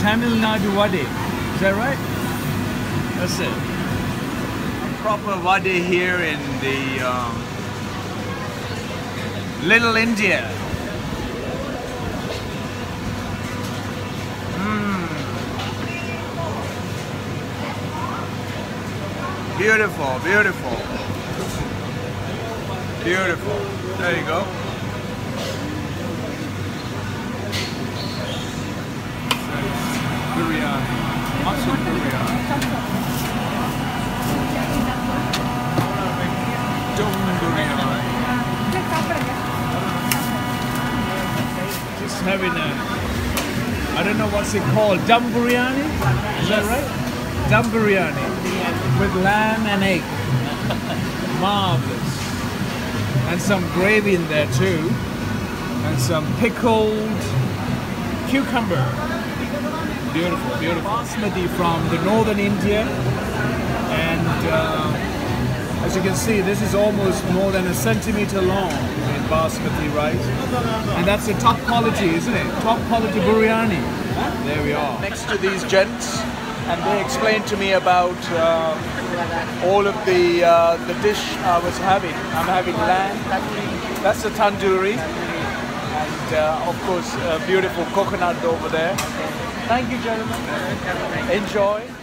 Tamil Nadu vade. Is that right? That's it. A proper vade here in the Little India. Beautiful, beautiful. Beautiful. There you go. Biryani. Muscle biryani. Dum biryani. Just having a, I don't know what's it called, dum biryani? Is that right? Dum biryani. With lamb and egg. Marvelous. And some gravy in there too. And some pickled cucumber. Beautiful, beautiful. Basmati from the northern India. And as you can see, this is almost more than a centimeter long in basmati rice. And that's the top quality, isn't it? Top quality biryani. There we are. Next to these gents. And they explained to me about all of the dish I was having. I'm having lamb, that's the tandoori, and of course beautiful coconut over there. Thank you, gentlemen. Enjoy.